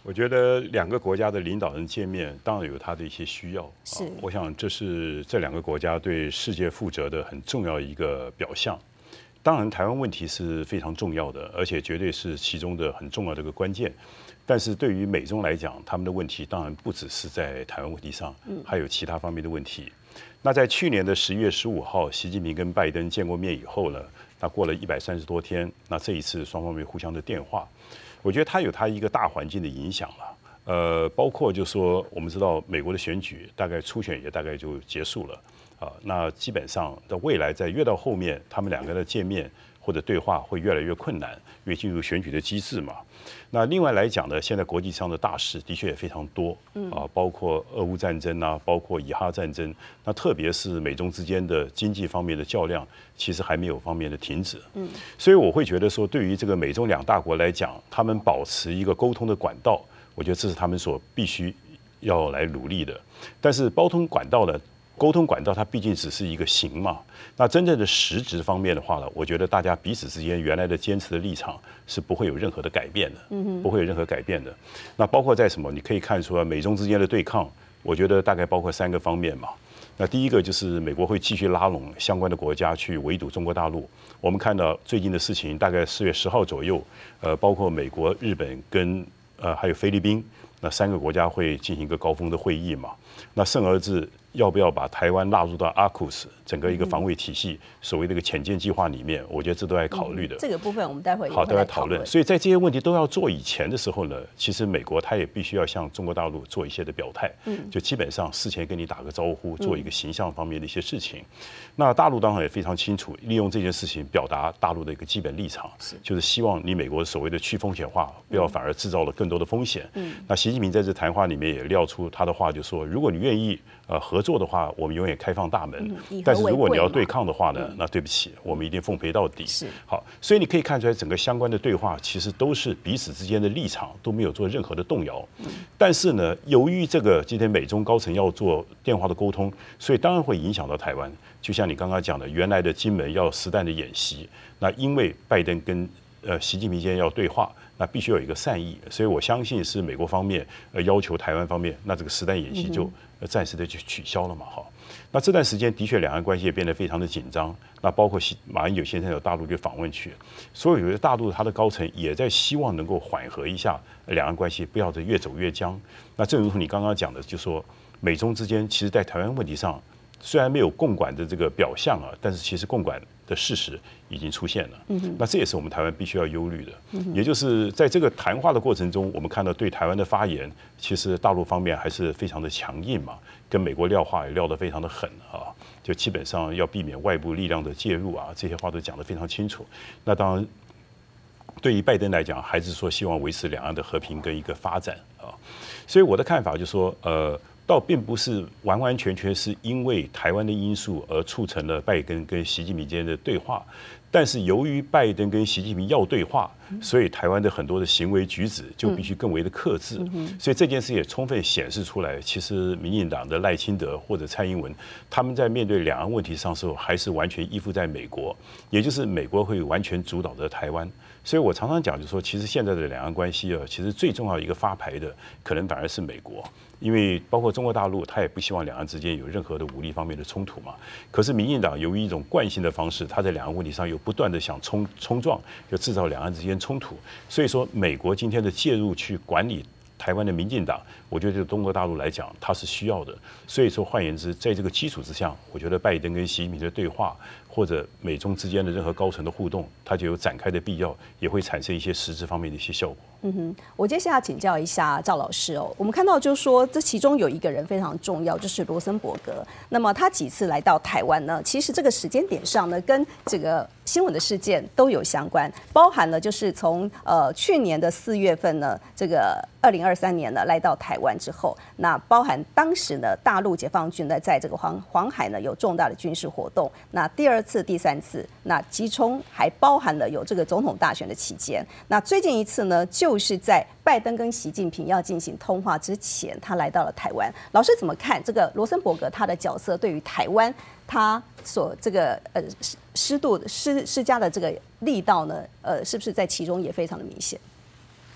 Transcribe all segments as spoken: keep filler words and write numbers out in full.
我觉得两个国家的领导人见面，当然有他的一些需要。 是， 啊、我想这是这两个国家对世界负责的很重要一个表象。当然，台湾问题是非常重要的，而且绝对是其中的很重要的一个关键。但是对于美中来讲，他们的问题当然不只是在台湾问题上，还有其他方面的问题。那在去年的十一月十五号，习近平跟拜登见过面以后呢，那过了一百三十多天，那这一次双方面互相的电话。我觉得它有它一个大环境的影响了，呃，包括就说我们知道美国的选举大概初选也大概就结束了啊，那基本上在未来在越到后面，他们两个的见面或者对话会越来越困难，因为进入选举的机制嘛。那另外来讲呢，现在国际上的大事的确也非常多啊，包括俄乌战争啊，包括以哈战争，那特别是美中之间的经济方面的较量，其实还没有方面的停止。嗯，所以我会觉得说，对于这个美中两大国来讲，他们保持一个沟通的管道，我觉得这是他们所必须要来努力的。但是沟通管道呢？沟通管道它毕竟只是一个形嘛，那真正的实质方面的话呢，我觉得大家彼此之间原来的坚持的立场是不会有任何的改变的，不会有任何改变的。那包括在什么，你可以看出来美中之间的对抗，我觉得大概包括三个方面嘛。那第一个就是美国会继续拉拢相关的国家去围堵中国大陆。我们看到最近的事情，大概四月十号左右，呃，包括美国、日本跟呃还有菲律宾，那三个国家会进行一个高峰的会议嘛。那甚而至要不要把台湾纳入到 A Q U S 整个一个防卫体系，所谓的一个潜舰计划里面，我觉得这都在考虑的。 嗯、这个部分我们待会好都在讨论。所以在这些问题都要做以前的时候呢，其实美国它也必须要向中国大陆做一些的表态，嗯，就基本上事前跟你打个招呼，做一个形象方面的一些事情。嗯、那大陆当然也非常清楚，利用这件事情表达大陆的一个基本立场，是就是希望你美国所谓的去风险化，不要反而制造了更多的风险。嗯，那习近平在这谈话里面也撂出他的话，就说如果你愿意呃合作的话，我们永远开放大门。嗯、但是如果你要对抗的话呢，嗯、那对不起，我们一定奉陪到底。是好，所以你可以看出来，整个相关的对话其实都是彼此之间的立场都没有做任何的动摇。嗯、但是呢，由于这个今天美中高层要做电话的沟通，所以当然会影响到台湾。就像你刚刚讲的，原来的金门要实弹的演习，那因为拜登跟呃习近平之间要对话。那必须有一个善意，所以我相信是美国方面呃要求台湾方面，那这个实弹演习就暂时的就取消了嘛，哈。那这段时间的确两岸关系也变得非常的紧张，那包括马英九先生有大陆去访问去，所以有的大陆他的高层也在希望能够缓和一下两岸关系，不要再越走越僵。那正如你刚刚讲的，就说美中之间其实在台湾问题上虽然没有共管的这个表象啊，但是其实共管的事实已经出现了。嗯、那这也是我们台湾必须要忧虑的。嗯、也就是在这个谈话的过程中，我们看到对台湾的发言，其实大陆方面还是非常的强硬嘛，跟美国撂话也撂得非常的狠啊，就基本上要避免外部力量的介入啊，这些话都讲得非常清楚。那当然，对于拜登来讲，还是说希望维持两岸的和平跟一个发展啊。所以我的看法就是说，呃。倒并不是完完全全是因为台湾的因素而促成了拜登跟习近平之间的对话，但是由于拜登跟习近平要对话，所以台湾的很多的行为举止就必须更为的克制。所以这件事也充分显示出来，其实民进党的赖清德或者蔡英文，他们在面对两岸问题上的时候，还是完全依附在美国，也就是美国会完全主导着台湾。所以我常常讲，就是说，其实现在的两岸关系啊，其实最重要一个发牌的，可能反而是美国。因为包括中国大陆，他也不希望两岸之间有任何的武力方面的冲突嘛。可是民进党由于一种惯性的方式，他在两岸问题上有不断的想冲冲撞，就制造两岸之间冲突。所以说，美国今天的介入去管理台湾的民进党，我觉得对中国大陆来讲，它是需要的。所以说，换言之，在这个基础之下，我觉得拜登跟习近平的对话，或者美中之间的任何高层的互动，它就有展开的必要，也会产生一些实质方面的一些效果。 嗯哼，我接下来请教一下赵老师哦。我们看到就是说，这其中有一个人非常重要，就是罗森伯格。那么他几次来到台湾呢？其实这个时间点上呢，跟这个新闻的事件都有相关，包含了就是从呃去年的四月份呢，这个二零二三年呢来到台湾之后，那包含当时呢大陆解放军呢在这个黄黄海呢有重大的军事活动，那第二次、第三次，那其中还包含了有这个总统大选的期间。那最近一次呢，就是在拜登跟习近平要进行通话之前，他来到了台湾。老师怎么看这个罗森伯格他的角色对于台湾他所这个呃施度施施加的这个力道呢？呃，是不是在其中也非常的明显？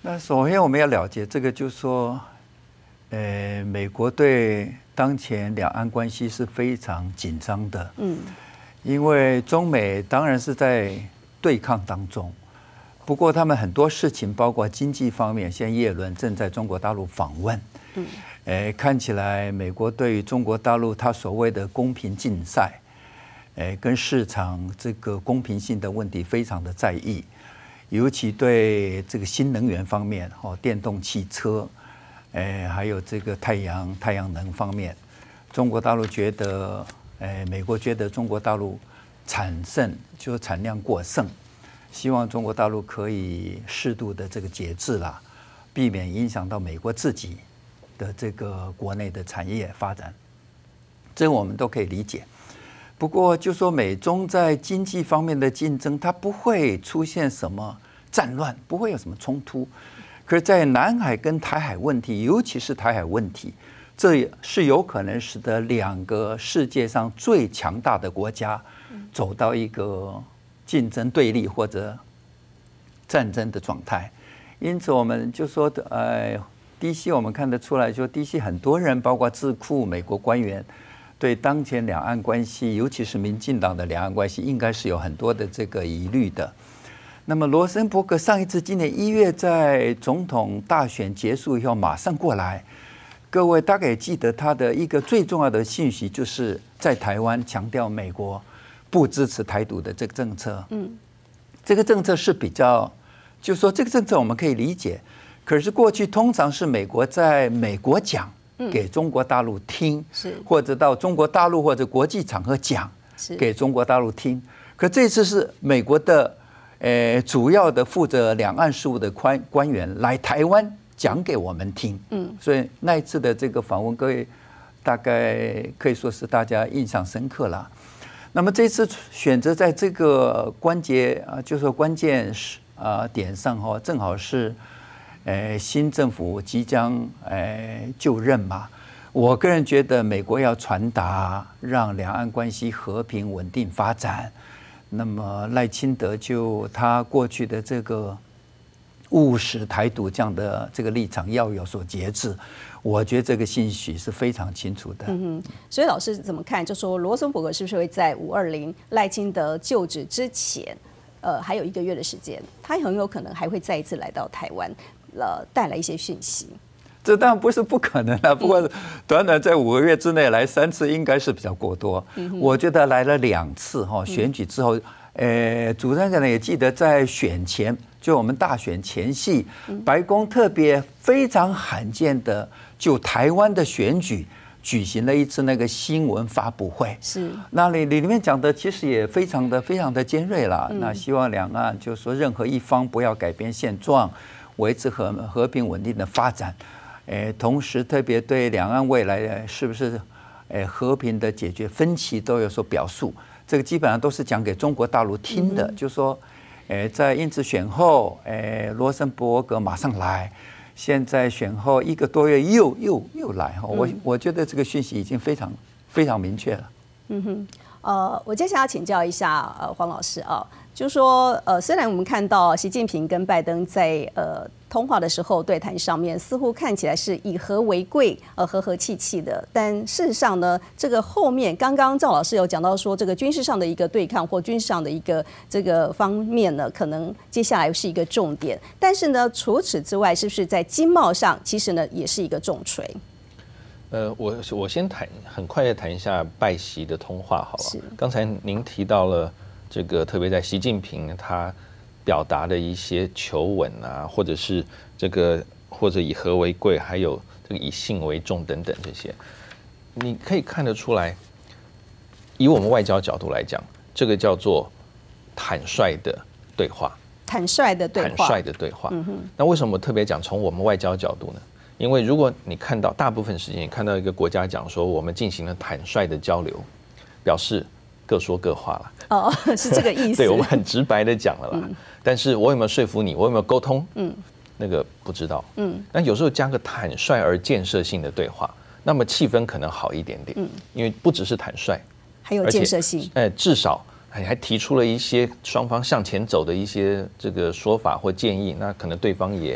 那首先我们要了解这个，就是说，呃，美国对当前两岸关系是非常紧张的，嗯，因为中美当然是在对抗当中，不过他们很多事情，包括经济方面，现在叶伦正在中国大陆访问，嗯，呃，看起来美国对于中国大陆它所谓的公平竞赛，呃，跟市场这个公平性的问题非常的在意。尤其对这个新能源方面，哦，电动汽车，诶，还有这个太阳太阳能方面，中国大陆觉得，诶，美国觉得中国大陆产剩就是产量过剩，希望中国大陆可以适度的这个节制啦，避免影响到美国自己的这个国内的产业发展，这我们都可以理解。不过，就说美中在经济方面的竞争，它不会出现什么战乱，不会有什么冲突。可是，在南海跟台海问题，尤其是台海问题，这是有可能使得两个世界上最强大的国家走到一个竞争对立或者战争的状态。因此，我们就说，呃 ，D C 我们看得出来，就 D C 很多人，包括智库、美国官员。对当前两岸关系，尤其是民进党的两岸关系，应该是有很多的这个疑虑的。那么罗森伯格上一次今年一月在总统大选结束以后马上过来，各位大概也记得他的一个最重要的信息，就是在台湾强调美国不支持台独的这个政策。嗯，这个政策是比较，就是说这个政策我们可以理解，可是过去通常是美国在美国讲。给中国大陆听，或者到中国大陆或者国际场合讲，给中国大陆听。可这次是美国的，呃，主要的负责两岸事务的官官员来台湾讲给我们听。嗯，所以那一次的这个访问，各位大概可以说是大家印象深刻了。那么这次选择在这个关节啊，就是说关键啊点上哈，正好是。呃，新政府即将呃就任嘛，我个人觉得美国要传达让两岸关系和平稳定发展。那么赖清德就他过去的这个务实台独这样的这个立场要有所节制，我觉得这个信息是非常清楚的。 嗯哼，所以老师怎么看？就说罗森伯格是不是会在五二零赖清德就职之前，呃，还有一个月的时间，他很有可能还会再一次来到台湾？呃，带来一些讯息， 这当然不是不可能啊。不过，短短在五个月之内来三次，应该是比较过多。嗯、我觉得来了两次哈，选举之后，呃，主持人可能也记得，在选前，就我们大选前夕，白宫特别非常罕见的就台湾的选举举行了一次那个新闻发布会。是，那里里面讲的其实也非常的非常的尖锐了。嗯、那希望两岸就是说任何一方不要改变现状。维持和和平稳定的发展，诶，同时特别对两岸未来是不是诶和平的解决分歧都有所表述。这个基本上都是讲给中国大陆听的，嗯、就说，诶，在因此选后，诶，罗森伯格马上来，现在选后一个多月又又又来哈，我我觉得这个讯息已经非常非常明确了。 嗯哼，呃，我接下来要请教一下呃黄老师啊。就是说，呃，虽然我们看到习近平跟拜登在呃通话的时候对谈上面，似乎看起来是以和为贵，呃，和和气气的，但事实上呢，这个后面刚刚赵老师有讲到说，这个军事上的一个对抗或军事上的一个这个方面呢，可能接下来是一个重点。但是呢，除此之外，是不是在经贸上，其实呢也是一个重锤？ 呃，我我先谈，很快的谈一下拜习的通话好了。刚才您提到了。这个特别在习近平他表达的一些求稳啊，或者是这个或者以和为贵，还有这个以信为重等等这些，你可以看得出来，以我们外交角度来讲，这个叫做坦率的对话。 坦率的对话。 坦率的对话。嗯哼。那为什么特别讲从我们外交角度呢？因为如果你看到大部分时间，你看到一个国家讲说我们进行了坦率的交流，表示。各说各话了哦，是这个意思。 对，我们很直白的讲了啦。嗯、但是我有没有说服你？我有没有沟通？嗯，那个不知道。嗯，那有时候加个坦率而建设性的对话，那么气氛可能好一点点。嗯，因为不只是坦率， 还有建设性。 哎，至少还还提出了一些双方向前走的一些这个说法或建议，那可能对方也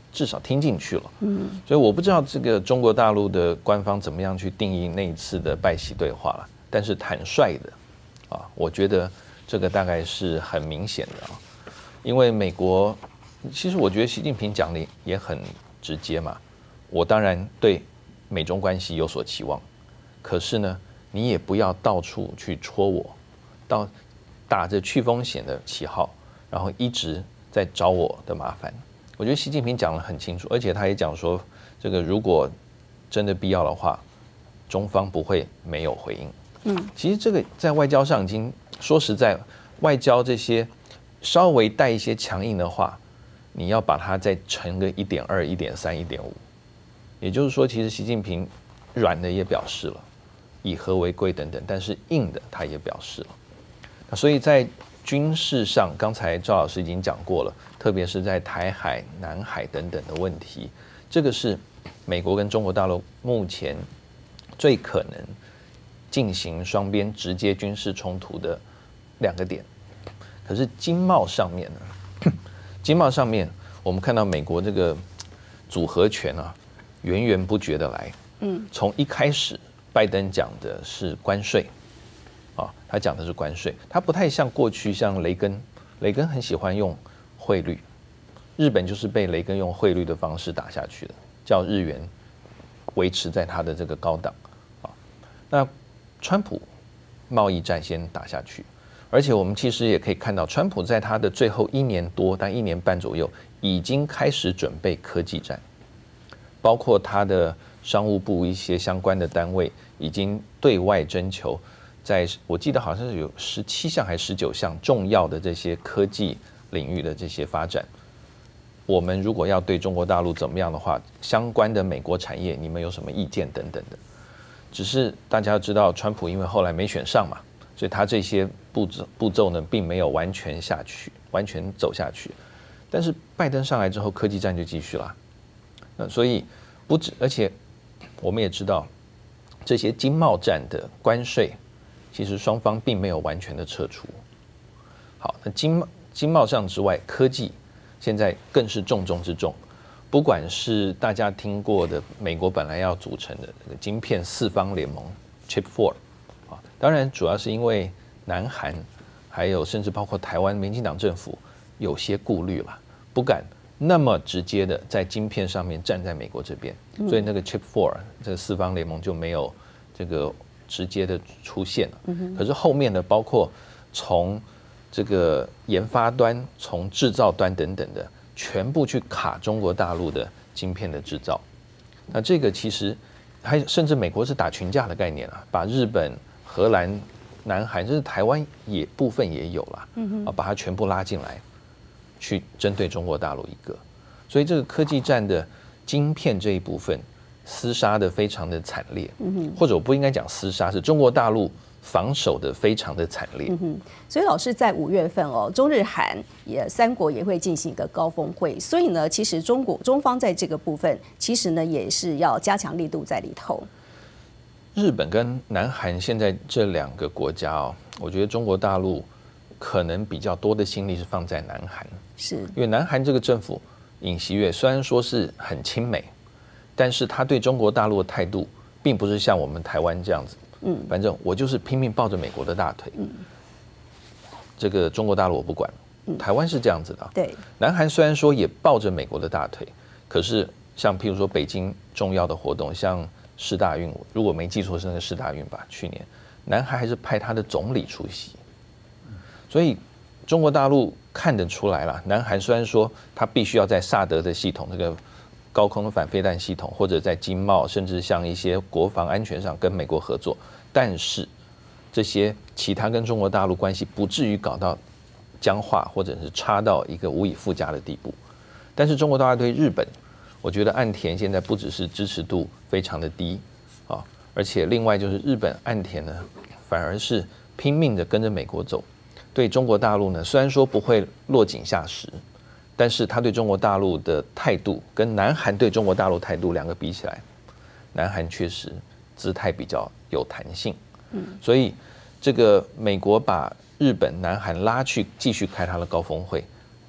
至少听进去了。嗯，所以我不知道这个中国大陆的官方怎么样去定义那一次的拜习对话了，但是坦率的啊，我觉得这个大概是很明显的啊，因为美国其实我觉得习近平讲的也很直接嘛，我当然对美中关系有所期望，可是呢，你也不要到处去戳我，到打着去风险的旗号，然后一直在找我的麻烦。我觉得习近平讲得很清楚，而且他也讲说，这个如果真的必要的话，中方不会没有回应。嗯，其实这个在外交上已经说实在，外交这些稍微带一些强硬的话，你要把它再乘个一点二、一点三、一点五，也就是说，其实习近平软的也表示了，以和为贵等等，但是硬的他也表示了。那所以在军事上，刚才赵老师已经讲过了，特别是在台海、南海等等的问题，这个是美国跟中国大陆目前最可能进行双边直接军事冲突的两个点。可是经贸上面呢，经贸上面我们看到美国这个组合拳啊，源源不绝的来。嗯，从一开始拜登讲的是关税。啊，他讲的是关税，他不太像过去像雷根，雷根很喜欢用汇率，日本就是被雷根用汇率的方式打下去的，叫日元维持在他的这个高档啊。那川普贸易战先打下去，而且我们其实也可以看到，川普在他的最后一年多，但一年半左右，已经开始准备科技战，包括他的商务部一些相关的单位已经对外征求。在我记得好像是有十七项还是十九项重要的这些科技领域的这些发展，我们如果要对中国大陆怎么样的话，相关的美国产业你们有什么意见等等的。只是大家要知道，川普因为后来没选上嘛，所以他这些步骤步骤呢并没有完全下去，完全走下去。但是拜登上来之后，科技战就继续了。那所以不止，而且我们也知道这些经贸战的关税。其实双方并没有完全的撤除。好，那经贸经贸上之外，科技现在更是重中之重。不管是大家听过的美国本来要组成的这个晶片四方联盟 Chip Four 啊，当然主要是因为南韩还有甚至包括台湾民进党政府有些顾虑了，不敢那么直接的在晶片上面站在美国这边，所以那个 Chip Four 这个四方联盟就没有这个。直接的出现了，可是后面的包括从这个研发端、从制造端等等的，全部去卡中国大陆的晶片的制造。那这个其实还甚至美国是打群架的概念啊，把日本、荷兰、南韩，甚至台湾也部分也有了，啊，把它全部拉进来，去针对中国大陆一个。所以这个科技战的晶片这一部分。厮杀的非常的惨烈，或者我不应该讲厮杀，是中国大陆防守的非常的惨烈。 嗯、所以老师在五月份哦，中日韩也三国也会进行一个高峰会，所以呢，其实中国中方在这个部分，其实呢也是要加强力度在里头。 日本跟南韩现在这两个国家哦，我觉得中国大陆可能比较多的心力是放在南韩， 是因为南韩这个政府尹锡悦虽然说是很亲美。但是他对中国大陆的态度，并不是像我们台湾这样子，嗯，反正我就是拼命抱着美国的大腿，嗯，这个中国大陆我不管，台湾是这样子的， 对， 南韩虽然说也抱着美国的大腿，可是像譬如说北京重要的活动，像世大运，如果没记错是那个世大运吧，去年南韩还是派他的总理出席，所以中国大陆看得出来了，南韩虽然说他必须要在萨德的系统这个。高空反飞弹系统，或者在经贸，甚至像一些国防安全上跟美国合作，但是这些其他跟中国大陆关系不至于搞到僵化，或者是差到一个无以复加的地步。但是中国大陆对日本，我觉得岸田现在不只是支持度非常的低啊，而且另外就是日本岸田呢，反而是拼命的跟着美国走，对中国大陆呢，虽然说不会落井下石。但是他对中国大陆的态度跟南韩对中国大陆态度两个比起来，南韩确实姿态比较有弹性，嗯，所以这个美国把日本、南韩拉去继续开他的高峰会，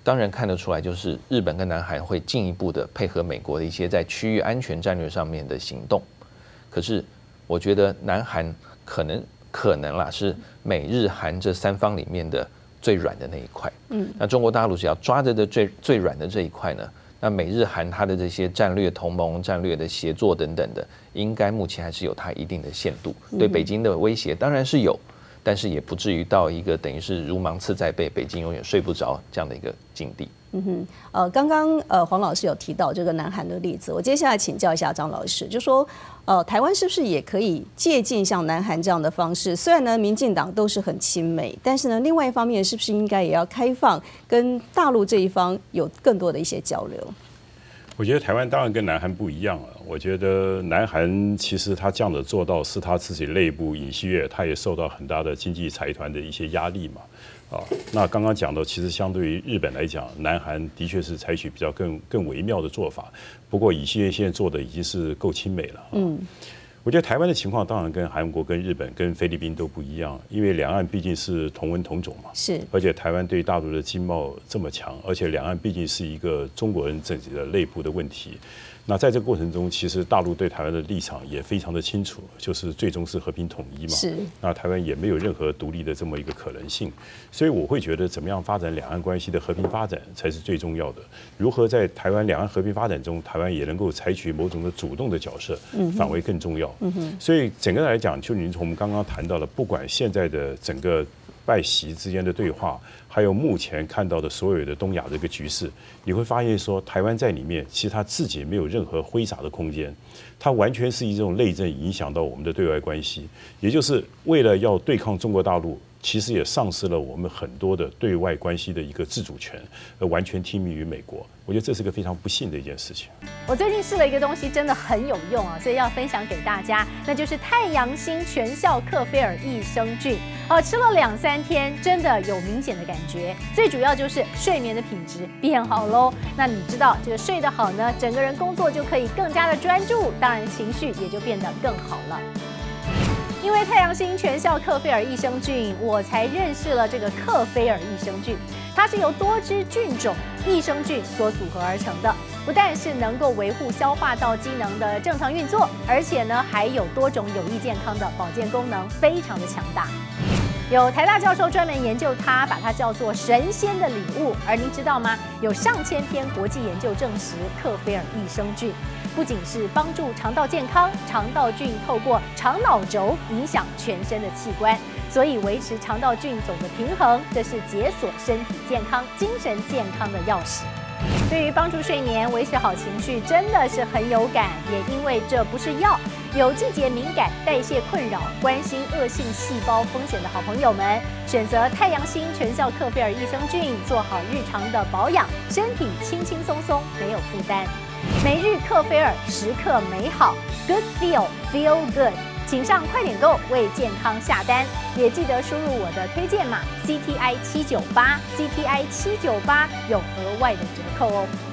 当然看得出来，就是日本跟南韩会进一步的配合美国的一些在区域安全战略上面的行动。可是，我觉得南韩可能可能啦，是美日韩这三方里面的最软的那一块。嗯，那中国大陆只要抓着的最最软的这一块呢，那美日韩它的这些战略同盟、战略的协作等等的，应该目前还是有它一定的限度。对北京的威胁当然是有。但是也不至于到一个等于是如芒刺在背，北京永远睡不着这样的一个境地。 嗯哼，呃，刚刚呃黄老师有提到这个南韩的例子，我接下来请教一下张老师，就说呃台湾是不是也可以借鉴像南韩这样的方式？虽然呢民进党都是很亲美，但是呢另外一方面是不是应该也要开放，跟大陆这一方有更多的一些交流？ 我觉得台湾当然跟南韩不一样了。我觉得南韩其实他这样的做到是他自己内部尹锡悦，他也受到很大的经济财团的一些压力嘛。啊，那刚刚讲到，其实相对于日本来讲，南韩的确是采取比较更更微妙的做法。不过尹锡悦现在做的已经是够亲美了。嗯。我觉得台湾的情况当然跟韩国、跟日本、跟菲律宾都不一样，因为两岸毕竟是同文同种嘛， 是， 而且台湾对大陆的经贸这么强，而且两岸毕竟是一个中国人自己的内部的问题。那在这个过程中，其实大陆对台湾的立场也非常的清楚，就是最终是和平统一嘛。 是。 那台湾也没有任何独立的这么一个可能性，所以我会觉得怎么样发展两岸关系的和平发展才是最重要的。如何在台湾两岸和平发展中，台湾也能够采取某种的主动的角色，反为更重要。嗯哼。所以整个来讲，就您从我们刚刚谈到了，不管现在的整个拜习之间的对话，还有目前看到的所有的东亚这个局势，你会发现说，台湾在里面其实他自己没有任何挥洒的空间，它完全是以这种内政影响到我们的对外关系，也就是为了要对抗中国大陆，其实也丧失了我们很多的对外关系的一个自主权，而完全听命于美国。我觉得这是个非常不幸的一件事情。 我最近试了一个东西，真的很有用啊，所以要分享给大家，那就是太阳星全效克菲尔益生菌。哦，吃了两三天，真的有明显的感觉。最主要就是睡眠的品质变好喽。那你知道，这个睡得好呢，整个人工作就可以更加的专注，当然情绪也就变得更好了。因为太阳星全效克菲尔益生菌，我才认识了这个克菲尔益生菌。它是由多支菌种益生菌所组合而成的，不但是能够维护消化道机能的正常运作，而且呢还有多种有益健康的保健功能，非常的强大。有台大教授专门研究它，把它叫做神仙的礼物。而您知道吗？有上千篇国际研究证实，克菲尔益生菌不仅是帮助肠道健康，肠道菌透过肠脑轴影响全身的器官，所以维持肠道菌种的平衡，这是解锁身体健康、精神健康的钥匙。对于帮助睡眠、维持好情绪，真的是很有感。也因为这不是药，有季节敏感、代谢困扰、关心恶性细胞风险的好朋友们，选择太阳星全效克菲尔益生菌，做好日常的保养，身体轻轻松松，没有负担。每日克菲尔，时刻美好 ，Good Feel Feel Good。请上快点购为健康下单，也记得输入我的推荐码 C T I 七九八 C T I 七九八有额外的折扣哦。